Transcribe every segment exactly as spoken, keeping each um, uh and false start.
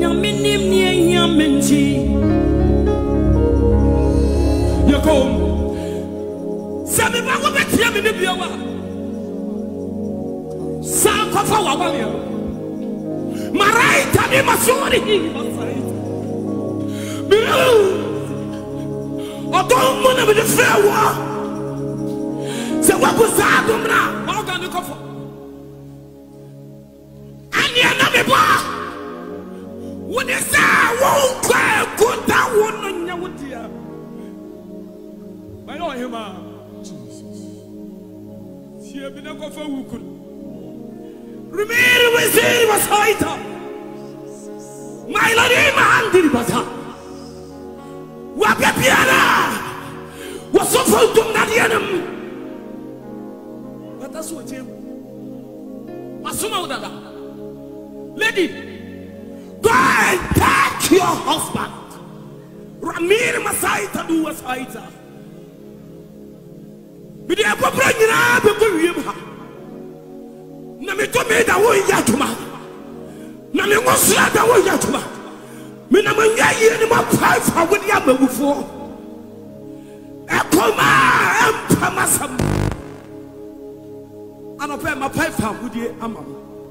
minim ni yamenti. Yako. Sami ba wo betia me ne biawa. Sa kofa wa wa me. Marai tani masori. Biru. Odon mo na be frɛ wa. Se wa ko sa dum na, wa ga ne kofa. Ani na me ba. Wo ne sa wo kwa ko ta wo no nya wo dia. Ba yo hima. Remember was here was Haita. My lady Mahandi Bata. Wapiana was so full to Nadianum. But that's what you Masuma Dada. Lady, go and take your husband. Ramir Masaita do was Haita. Bidi akopra nyina be ko wiem ha na me to me da wo yatuma na me ngosra da wo yatuma me na manya yi ni ma pai fa wo dia magufo ekoma empa masam ana pe ma pai fa wo die ama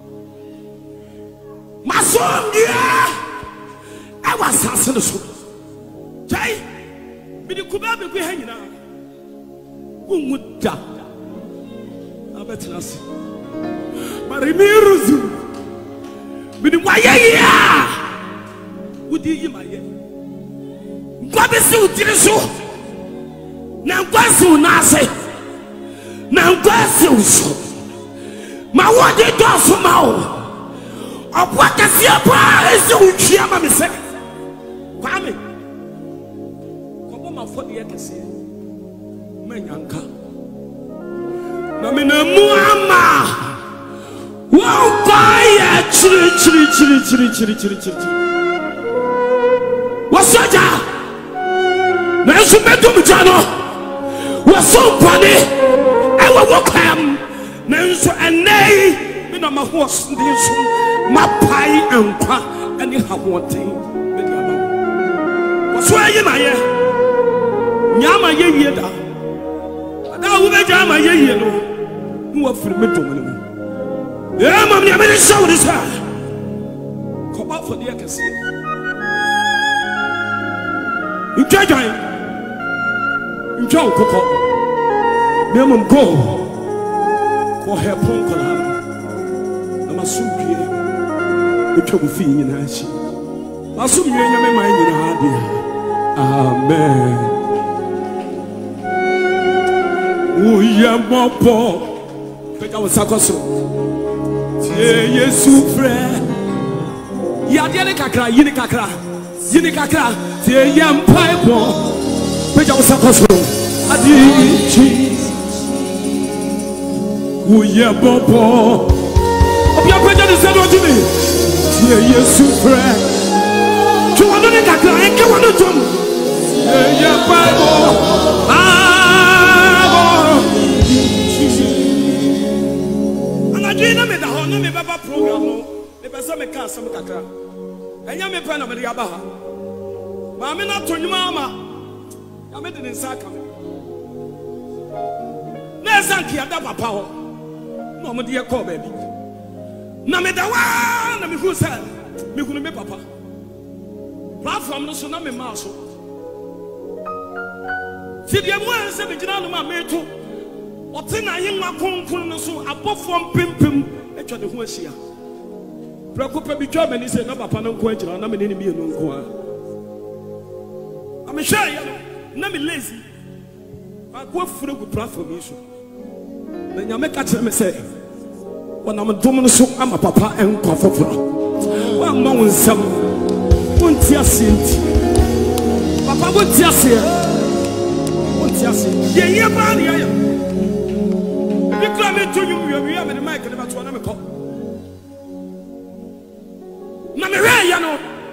masom dia e wa sase no so jai bidi kuba be ko ha nyina Umuda abetinasi marimiruzu bini waye ya udi yimaye ngwabisi utiri so na ngwasi unase na ngwasi uso ma wode doso ma o obwa kasi apa ese utwia ma me se kwame kobo ma fodi yakese Menyanka na mina muama wo kwaya chiri chiri chiri chiri chiri chiri chiri wasoja na yesu medu mjano waso kwani ewa wokwam na yesu enei mina mahos ndisu mapai enkwa eni hawoten bedi ama waso ayi maye nyama ye wie da da wo be jama ye ye no wo firi meto mo no e mam ni amene show this ha ko ba fo dia kase njajan njaw kokko me mam go ko he pon ko la na masumpie etwa bu fi nyina chi masumye nyame man nyina ha dia amen. Uya mopo peka wasakoso tie Yesu frɛ ya de ne kakra yini kakra yini kakra tie yam paipo peka wasakoso adi Jesus uya mopo obia peka de se do jini tie Yesu frɛ tuwa no ne kakra enke wano tom tie yam paipo ah Dina me da ho no me baba program no me pesa me ka asem kakra enya me pa na me ya ba ha ma me na tonyuma ama ya me de nsa ka me na sanki ada papa ho no mo de ye call baby na me da wa na me hu sa me hu me papa platform no so na me ma so ti de mo en se me gina no ma me to Otina yinwa konkon no so abofo mpempem etwa de ho ahia. Prekopa bi twa mani se na papa no nko agira na me ne mi no nko a. Am sure ya na me lazy. Ba go fure go platform iso. Na nyame ka kire me se wona me dom no so ama papa enko foforo. Wa ma won sam. Won ti asenti. Papa won ti ase. Won ti ase. Ye ye ba ni ya. Because me to you, we have the mic and about one of them. Namere, you know,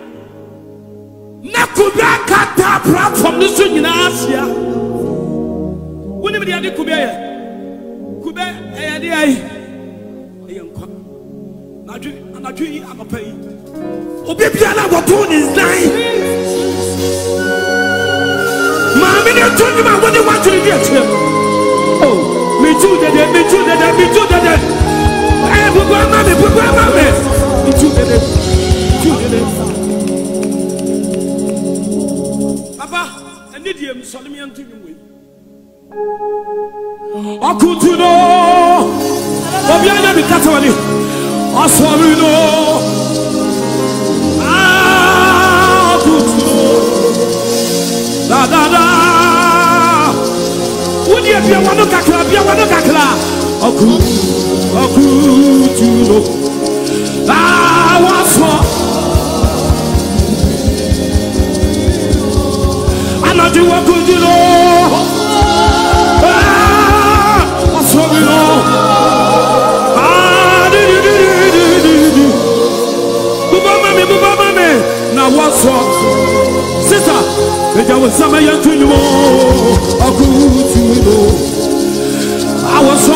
Nakuba cut platform this in Asia. Whenever the other could be could be a day, a young cock. Not you, I'm not you, I'm a pay. Obibiana go to his nine. Mammy, I told you I wouldn't want to get him. Oh, me too, that me too, that me too, that I will go, mammy, put my mammy. Me too, that me too, that Papa, I need him, Solomon to you. I could to know. Obiana be Catholic. I saw you know. Ah, could to know. Da da da. Would you be a one of Kakla? Be a one of Kakla. I could, I could to know. Ah, what's more? I know you are good to know. Now what's up, sister? If I was some young to you, I could to know. I was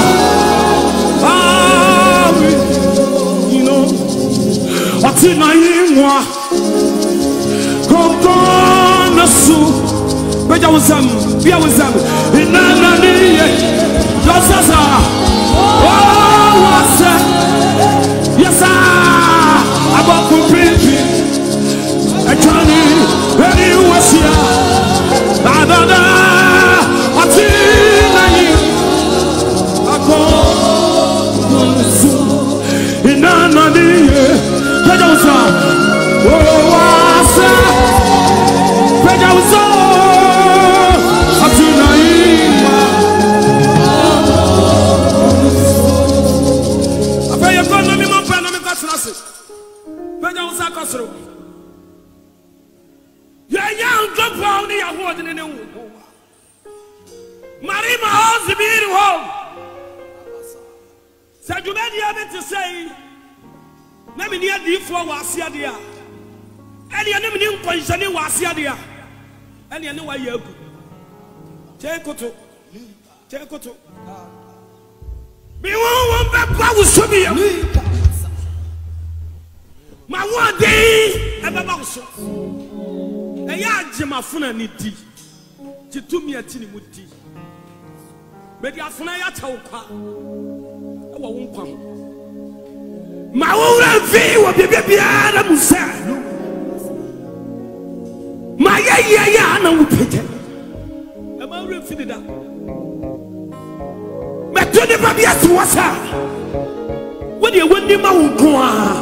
all, you know, what's in my ear? Come on, the soup. But I was some, I was some, in Nani, just as I, oh, what's that? Yes, I, about complete. Johnny, when you was here, da da da, what's in you? I go in another year. Pejosa, oh, what's that? Pejosa, what's in you? I pay your phone, no me more pen, no me got nothing. Pejosa, Cosro. Marima has the being home. Said you made the to say, let me near the four was here, dear. And the enemy position was here, dear. And you know why you take it to take it to be one back. Was to be my one day and about so. A yard, Jimma Funa need tea. To do me a tinny with tea. But you are Funaya Tauka. I won't come. My own view of the baby Adam said, my ya no pity. Am I refitted up? But to the baby as was her. What do you want him Uncle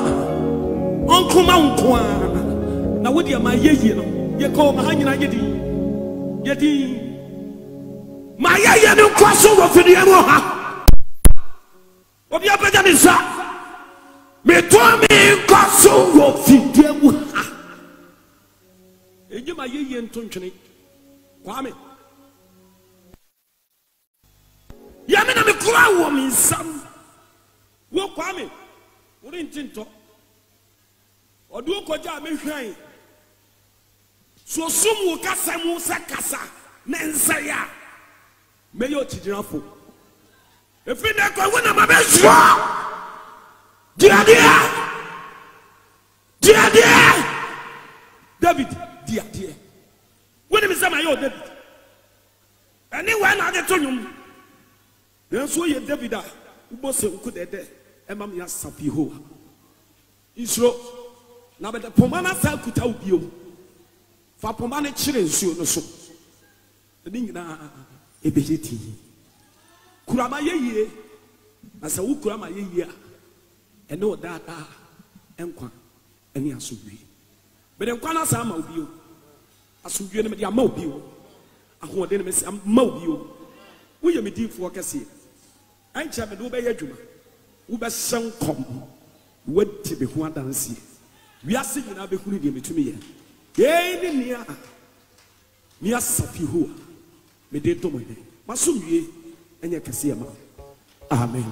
Mount? Now, what do you my ye? You call my hanging yedi yedi my ya no crossover for the Emoha. What you better than that? Me to me crossover for the Emoha. You my ye and Tunchini. Kwame Yamina me cry woman, son. What Kwame? What in Tinto? Or do Koja me shine? So some will kasa musa kasa nensaya. May you chidinafo. If you don't go, when I'm a best dear, dear, dear, dear, David, dear, dear. When is my old David? Anyone I get to you. Then so you David, who was a good day, and Mamma Sapiho. Isro, now but the Pomana Sal could help you. For Pomana children, so the Nina Ebiti Kurama ye, as a Ukurama ye, and no data and quan, and Yasubi. But in Quana Sama of you, as you get a mobile, a who didn't miss a mobile. We are meeting for Cassie. I chat with Uber Yajuma, Uber Sang Com, what to be one dance. We are singing up a holiday to me. Yea, near near Sapihu, me de Tomine, Masumi, and Yakasiama. Amen.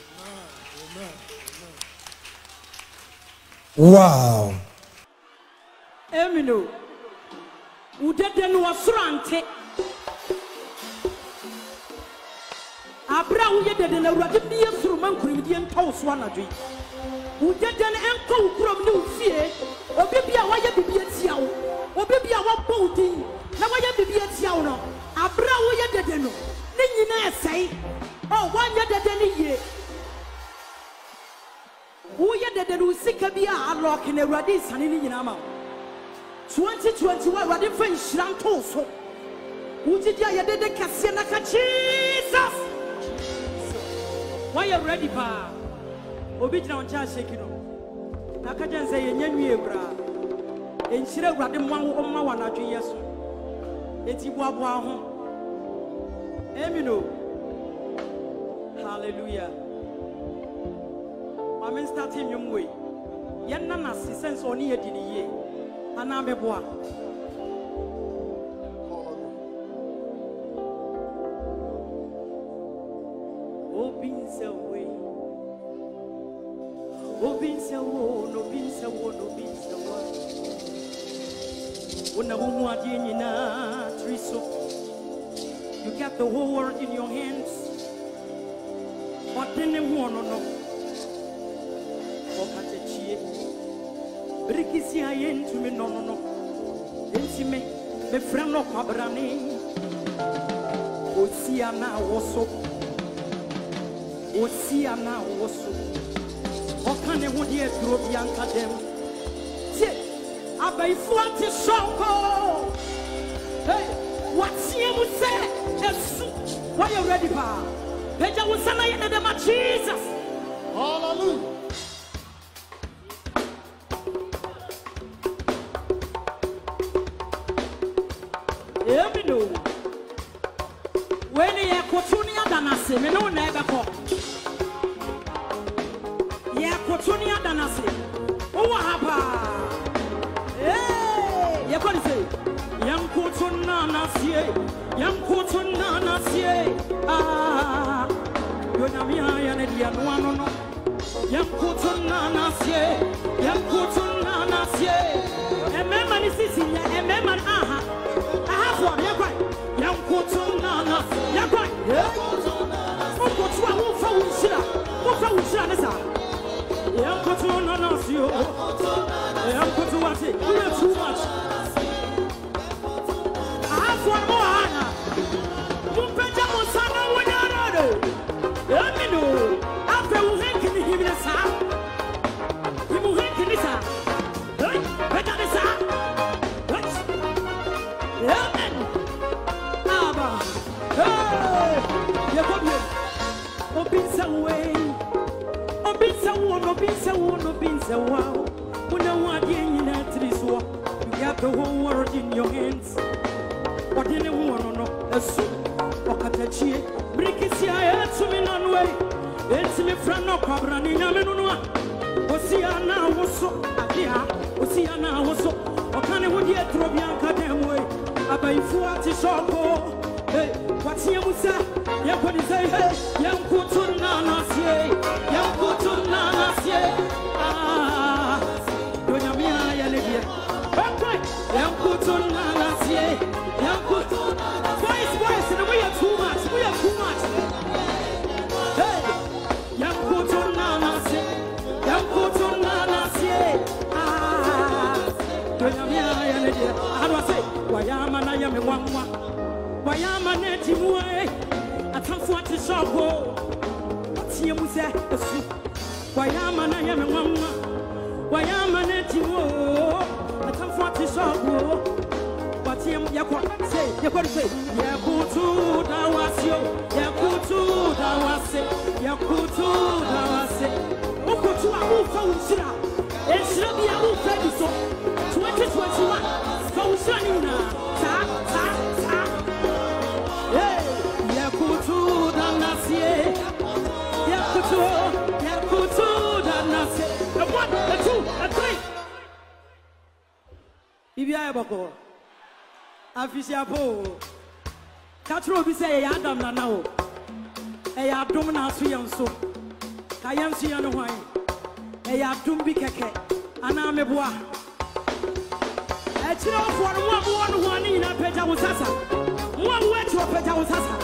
Wow. Emino, Udeten was Frante. Abra, we did in a Radidia through Mancuridian Toast one a drink. Who did an uncle from New Fear, or baby, I want you to be a tiao, or baby, I want boating. Now I am to be a tiao. I brow you did no. Then you say, oh, one year than a year. Who yet did who sick a beer lock in a radis and in Yama. twenty twenty-one, what if I shrank also? Who did you did the Cassianaka Jesus? Why you ready, pa? Obitra on charge shaking. Nakajan say, and you bra. And she read them one woman one or two years. It's you walk home. Emino. Hallelujah. I'm starting your way. Yanana sense on here in the year. And I'm a boy. Open the way. Open the wall, no pins the wall, no pins the wall. When a woman in a triso, you got the whole world in your hands. But then the one or no. Rikisi ayen to me no no no. Intime me friend no kwabrane. Osiana woso. Osiana woso. Okane ho de aduro bi anka dem. Tie abaifu ante shoko. Hey, what's you say? Esu. Why you ready pa? Peja wosana ye de ma Jesus. Hallelujah. When you are Cotunia Danasi, we know never call. Ya Cotunia Danasi. Oh, Hapa. Hey, you're going to say, Young Cotuna Nasie, Young Cotuna Nasie. Ah, you're not me, I am a one. Young Cotuna Nasie, Young Cotuna Nasie. And memory is in your memory. Aha, I have one, you're right. Young Cotuna, you're right. Who got you? Who found you? Who found you? Young Cotuna, no, you. Young Cotuna, you are too much. I have one more, Anna. You better was Anna when you're not. Let me know. After we think in the human sound, you will think in this house. Better this house. Obinsa way, Obinsa one, Obinsa one, Obinsa wow. When I want you in that triswa, you got the whole world in your hands. What in the one no, a soup, or Katachi, Brikisia, it's me non way. It's me friend no Cabrani, Namanua. Oceana was so, Akia, Oceana was so, or can I would yet throw Bianca damn way. About forty shop. Hey, what's your musa? Young what is hey, young Kutuna Nasie, young Kutuna Nasie. Ah, Donamia Yalegia. Okay, young Kutuna Nasie, young Kutuna. Voice, voice, and we are too much, we are too much. Hey, young Kutuna Nasie, young Kutuna Nasie. Ah, Donamia Yalegia. How do I say? Why am I not yammy one one? Why am I not in way? I can't want to shop. What's your musa? Why am I not in one? Why am I not in war? I can't want to shop. What's your Yakwa say? Yakwa say, Yakutu Dawasio, Yakutu Dawase, Yakutu Dawase. Okutu Abu Faushira, and Shabia Abu Fediso, twenty twenty-one, Faushanina, Ta, Ta, Ta. Yakutu Danasie, Yakutu, Yakutu Danasie. A one, a two, a three. Ibia Boko, Afisiapo. Catro be say, Adam now. A abdominal swim so. Kayam Sian wine. A abdumbi keke. Anameboa. A chill for one, one, one in a peja was Sasa. One way to a peja was Sasa.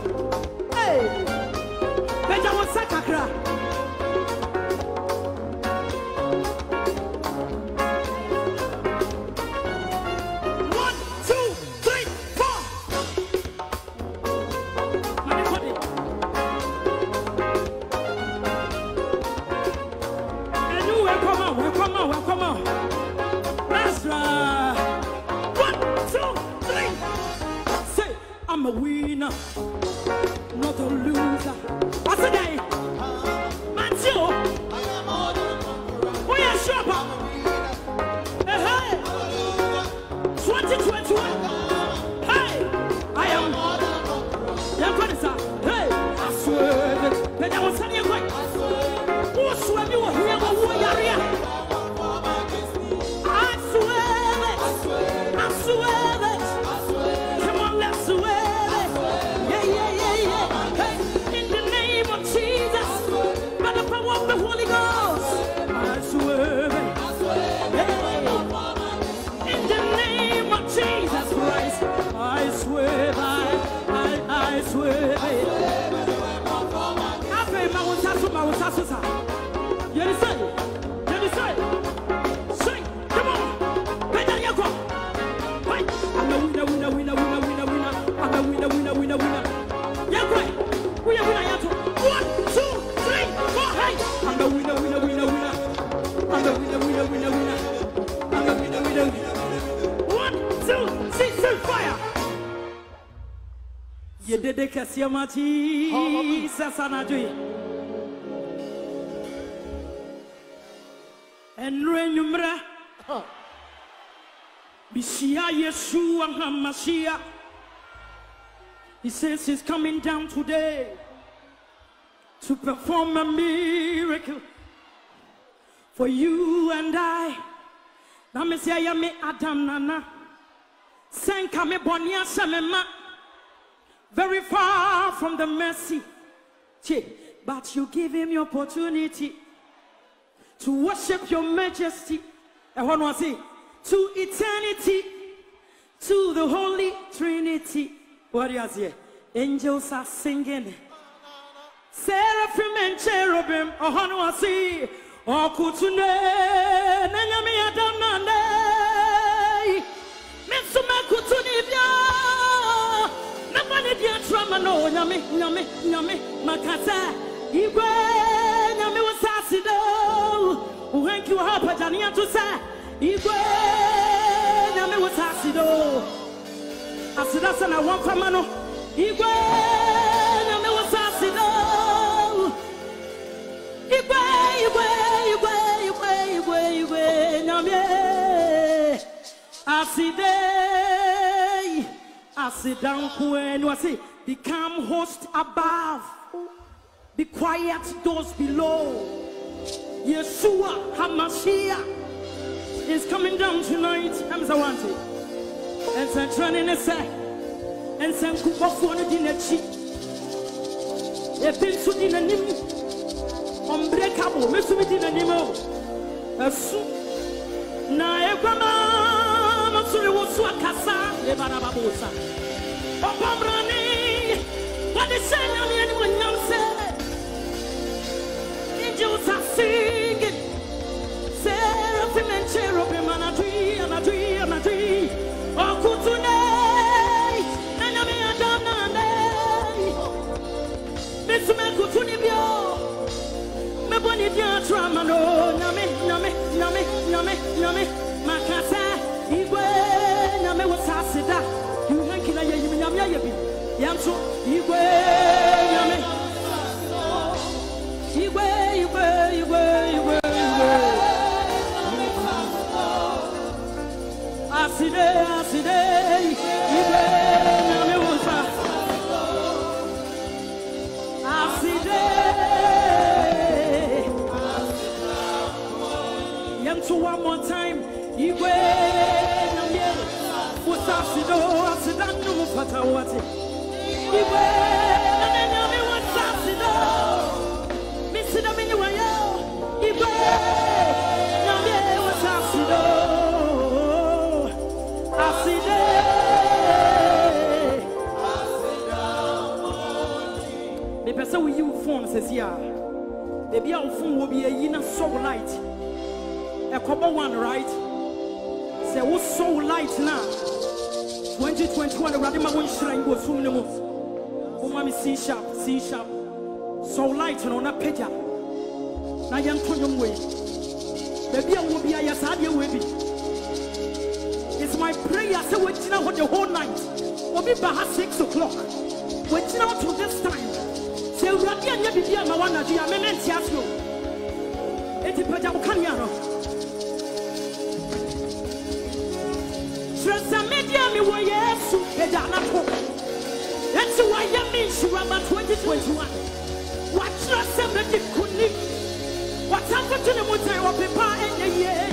Hey, peja was Sakakra. right. One, two, three. Say, I'm a winner, not a loser. I said, hey, Matthew. Oh, yeah, sure, Papa. Hey, twenty twenty-one. Hey, I am. Yeah, what is that? Hey, I swear it. But I was telling you, what? Who swear you were here? What were you here? I swear it. I swear it. Come on, let's swear it. Yeah, yeah, yeah, yeah. Hey, in the name of Jesus, by the power of the Holy Ghost, I swear it. In the name of Jesus Christ, I swear by, I, I swear by. I pray my own tattoo, my own tattoo. You understand? You understand? Sing, come on. Better you go. Right. I'm a winner, winner, winner, winner, winner, winner. I'm a winner, winner, winner, winner. Yeah, right. We are winner, yeah. One, two, three, four, hey. I'm a winner, winner, winner, winner. I'm a winner, winner, winner, winner. I'm a winner, winner, winner. One, two, three, seven, fire. You did the Cassiamati, Sasanadri. And Renumra Bishia Yeshua HaMashiach. He says he's coming down today to perform a miracle for you and I. Namasia me Adam Nana. Sanka me Bonia Samema. Very far from the mercy. But you give him the opportunity to worship your majesty. And what was it? To eternity. To the Holy Trinity. What is it? Angels are singing. Seraphim and cherubim. Oh, what was it? Oh, kutune. Nanyami adamnande. Mensuma kutunibya. Nabani dia trama no. Nyami, nyami, nyami. Makata. Igwe. Nyami wasasido. Thank you, Harper Jania to say, Igwe, Name was Asido. Asidasana, one for Mano. Igwe, Name was Asido. Igwe, Igwe, Igwe, Igwe, Igwe, Igwe, Name Aside. Asidan Kuen was it? Become host above. Be quiet, those below. Yeshua HaMashiach is coming down tonight. I'm so wanted. And so training a say. And some cook off one in a cheek. A pencil in a nim. Unbreakable. Missing in a nimo. A soup. Na a grandma. So it was Swakasa. Lebanababosa. Opamrani. What is saying? Anyone knows it. Angels are singing. Seraphim and cherubim and a tree and a tree and a tree. Oh, kutune. Nanyami adamnande. Misume kutunibyo. Meboni dia tramano. Name, name, name, name, name. Makasa. Igwe. Name wasasida. You hankina ya yimi nyamya yebi. Yamso. Igwe. Name. Igwe, Igwe, Igwe, Igwe, Igwe. Aside, aside, Igwe, Name Usa. Aside. Yamso one more time. Igwe, Name Usa. Asido, Asida, Numu Patawati. Igwe, Name Usa, Asido. Sit up in your way, Igwe. Name was Asido. Aside. The person with you phone says, yeah. Maybe our phone will be a inner soul light. A couple one, right? Say, what's soul light now? twenty twenty-one, the Radima won't shrine go soon. Oh, mommy, C sharp, C sharp. So light on a picture. Now, young Tonyum way. Maybe I will be a Yasadia will be. my prayer. Say we dinner for the whole night. We'll be back at six o'clock. We dinner to this time. Say we are here near the dear Mawana. The amendment yes no. Eti peja ukanyano. Trust media me wo Yesu peja na ko. That's why you mean Shurama twenty twenty-one. What trust me di kuni. What happened to the motor of people in the year?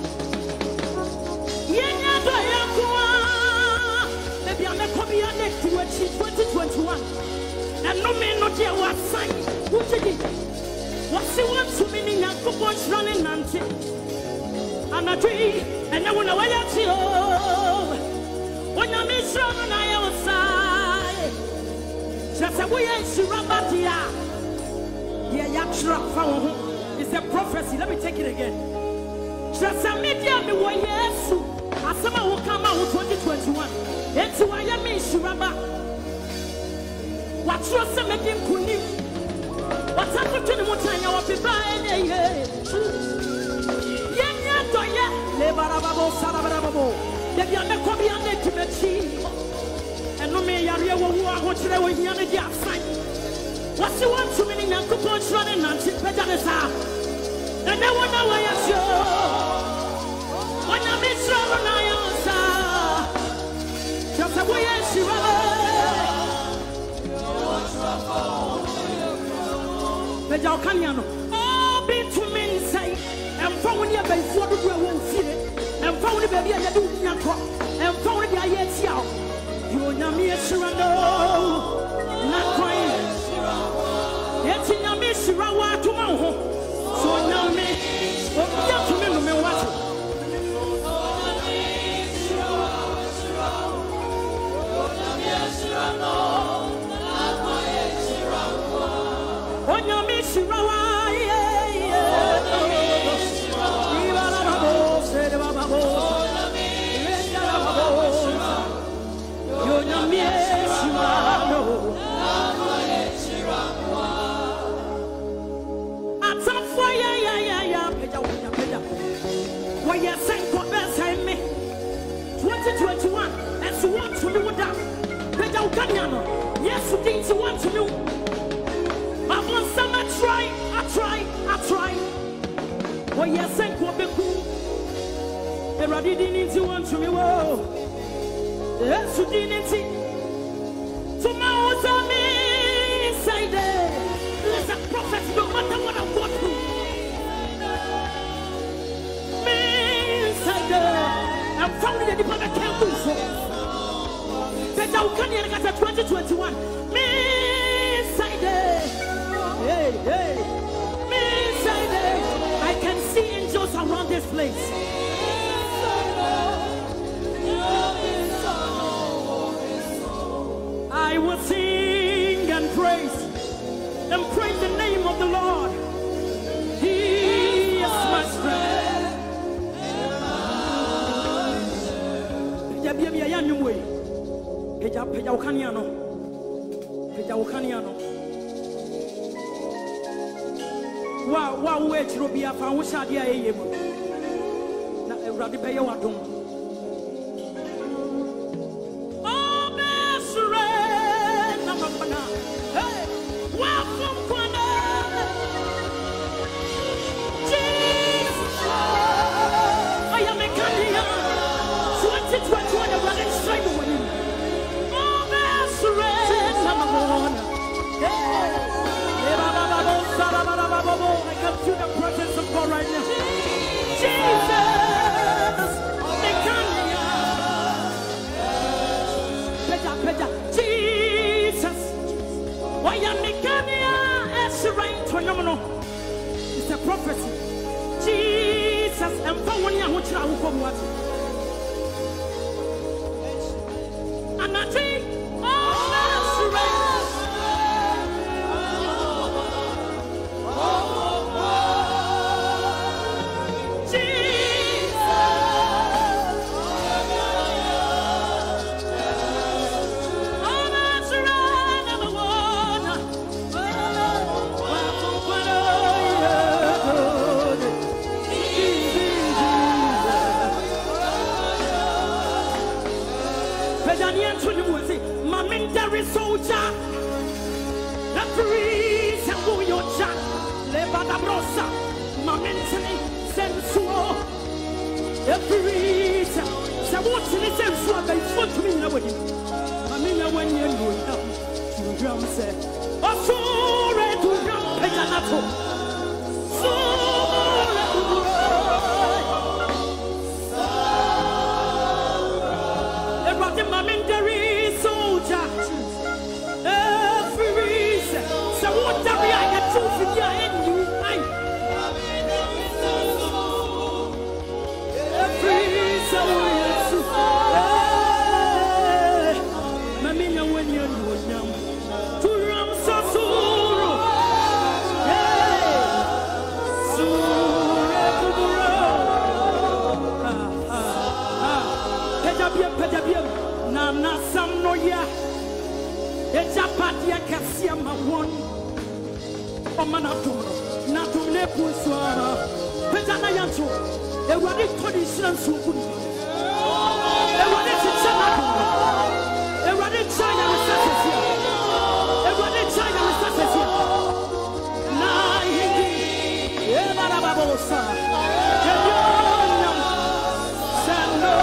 Yenya do yakwa. Maybe I'm a copy next to twenty twenty-one. And no man not here was sign. What did it? What's the one to me in Yakubos running Nancy? And a tree, and I want to wait at you. When I'm in strong and I outside, just a way and Shurabatia. Yeah, Yakshra found it's a prophecy. Let me take it again. Just a media me wa Yesu. Asama will come out twenty twenty-one. It's why I mean Shuraba. What's your making Kuni? What's happened to the Mutanya of the Brian? Yanya Toya, Lebarabo, Sarabarabo. The Yana Kobi and the Tibechi. And no me Yaria who are watching with Yanadi outside. What's the one to me in Yankupon running and Tibetanesa? And I wonder why I show. When I'm in trouble, I answer. Just a way I see. Peja Okanyano. Oh, be to me say, and found you by four to go and feel it, and found the baby I do Yanko, and found the Ayetiao. You know me, Shirano, not crying. Yet in your miss, Rawa tomorrow. So now me, oh, yeah, to me, no matter. On your mission, twenty twenty-one, and so want to know that. Yes, you think you want to know. I want some, I try, I try, I try. Oh, yes, I could be cool. And I didn't want to know. Yes, you didn't see. Tomorrow's on me inside there. There's a prophet, no matter what I want to. Me inside there. I'm found in the department can't do so. That I can't get twenty twenty-one. Me inside there. Hey, hey. Me inside there. I can see angels around this place. I will sing and praise and praise the name of the Lord. He is my strength. Peja peja ukaniano. Peja ukaniano. Wa wa we chiro bia fa wo shade ayeye mo. Na Ewurade beye wadom. Oh besure na mapana. Hey, wa fom kwana. Jesus. I am a Canadian. twenty twenty-one Ewurade strike with you. I can feel the presence of God right now. Jesus, Peja, Peja, Jesus. Why am I right phenomenal? It's a prophecy. Jesus, and for one year, what shall I come what? And I think, oh, that's right. Pedanian to the was it. Mamindari soldier. The priest and who your jack. Levada brosa. Mamintani sensual. The priest. So what's in the sensual? They fought to me now with him. Mamina when you know them. To drum say. Oh, so red to drum. Pedanato. So red to drum. The momentary soldier, every reason. So what do we have to figure in you? Every reason, Mamina, when you're young, to run so soon. So, Pedabium, Pedabium. Na sam no ya eja patia kasia ma won o mana to na to ne pusuara peta na yanto e wade todi sran so ku e wade tsa na to e wade tsa ya mesasesia e wade tsa ya mesasesia na hindi e bara babosa ke yo sano.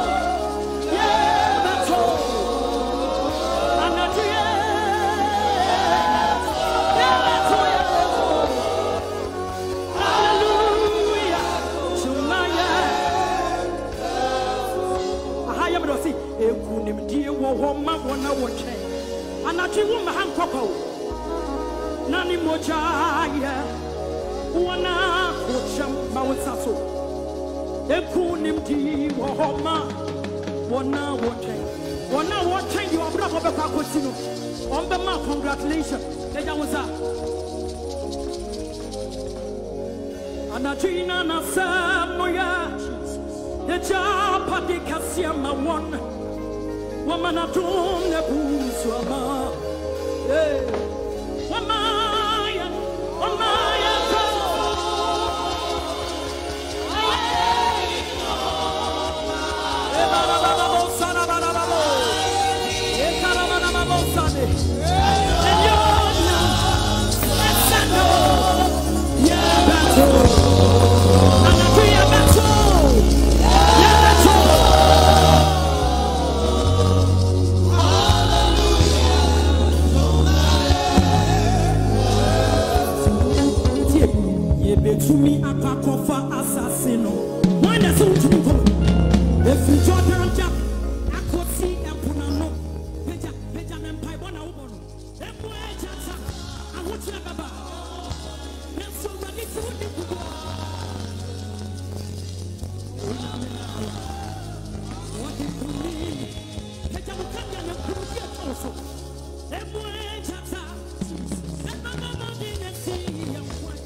Woma wona woche anati woma hankoko nani moja ya wona wocham mawsaso ekunim di woma wona woche wona woche you obrabo be kwa kotino on be ma congratulations eja wosa anati na na samo ya eja padikasia ma wona woman at home, the boots, Wama. Wamaya, Wamaya. To me, a pack of assassino. Why does it to go? If you jump around, I could see a punano. Peja, Peja, and Pibona. Then where just I want to have about. That's so ready to go. What did you mean? Peja will come down and put it also. Then where just and my mama didn't see him.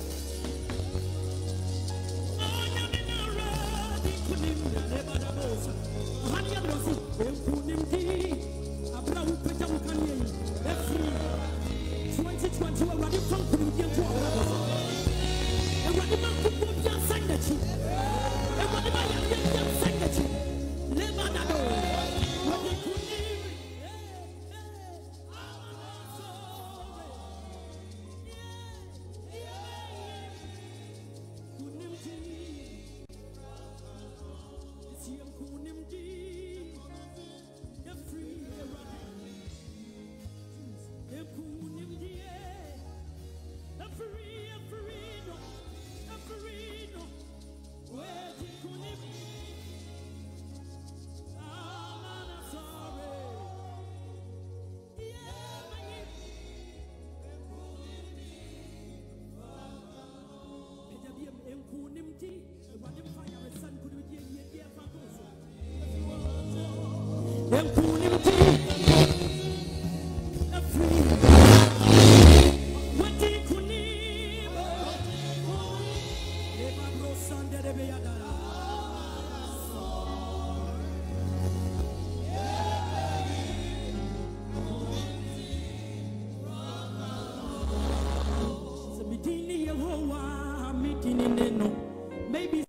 Maybe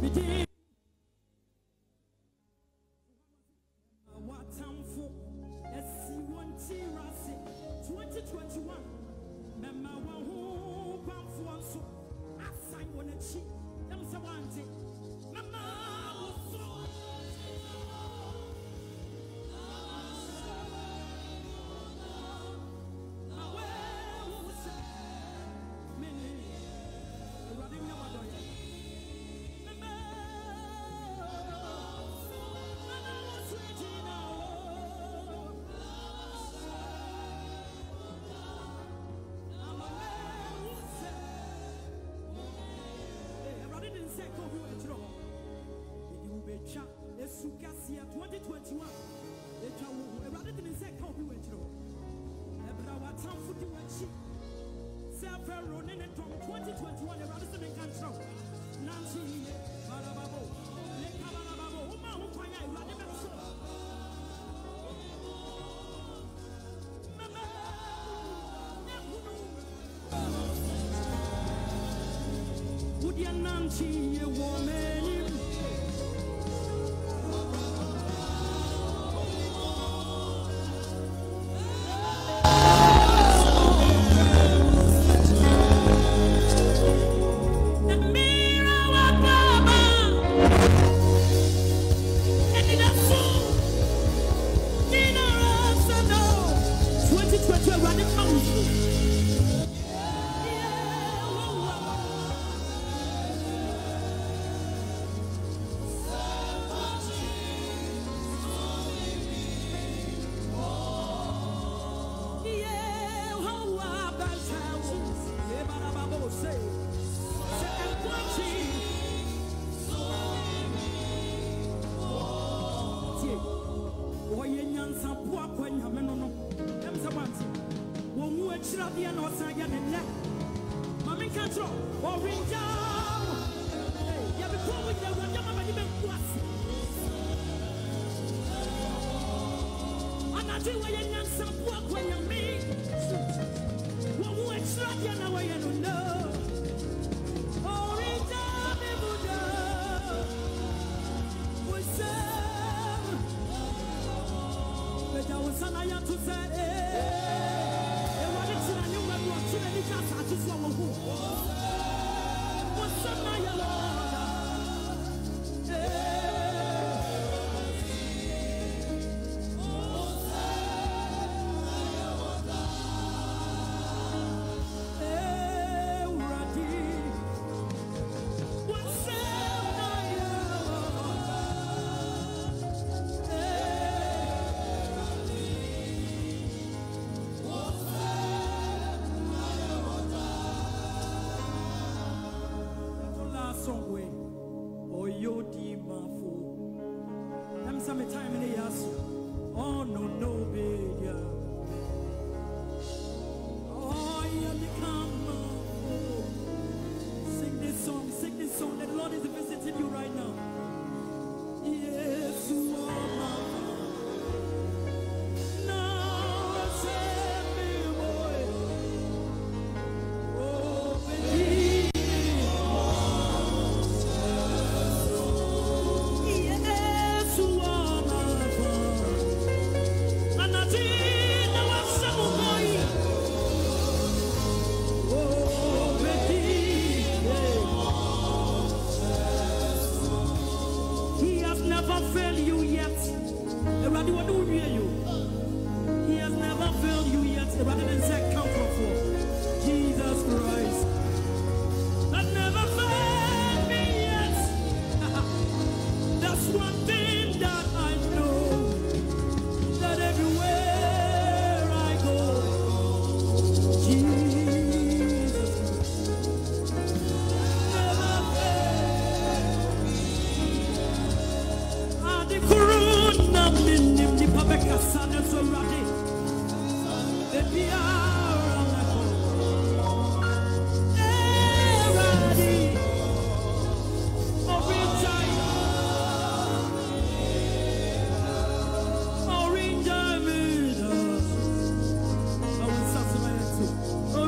twenty twenty-one, Mama Wahu, Pamfuanso, Asai Wonachi, Yamsawante, Mama was twenty twenty-one, the Jawu, rather than say, how we went through. Ebra, town for the Wachi. Several running from twenty twenty-one, rather than control. Nancy, Barababo, Lekabarabo, Uma, who find out, rather than so. Would you Nancy, a woman?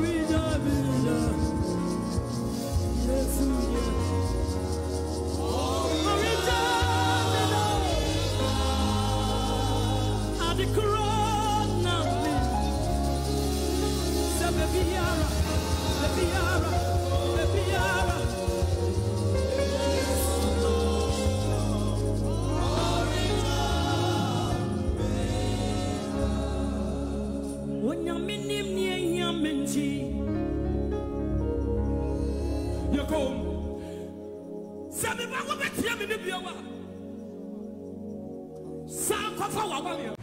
Oh Sa kofa wa wa me